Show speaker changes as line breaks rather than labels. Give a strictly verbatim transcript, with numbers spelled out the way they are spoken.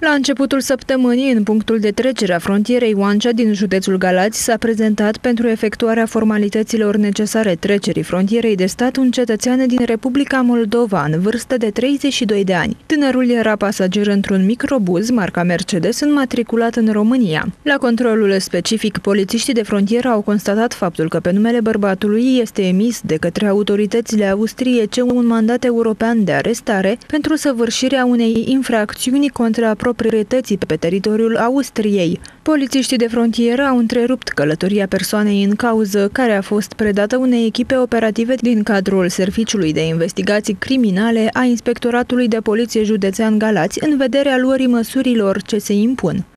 La începutul săptămânii, în punctul de trecere a frontierei Oancea din județul Galați, s-a prezentat pentru efectuarea formalităților necesare trecerii frontierei de stat un cetățean din Republica Moldova, în vârstă de treizeci și doi de ani. Tânărul era pasager într-un microbuz marca Mercedes înmatriculat în România. La controlul specific, polițiștii de frontieră au constatat faptul că pe numele bărbatului este emis de către autoritățile austriece un mandat european de arestare pentru săvârșirea unei infracțiuni contra proprietății pe teritoriul Austriei. Polițiștii de frontieră au întrerupt călătoria persoanei în cauză, care a fost predată unei echipe operative din cadrul Serviciului de Investigații Criminale a Inspectoratului de Poliție Județean Galați, în vederea luării măsurilor ce se impun.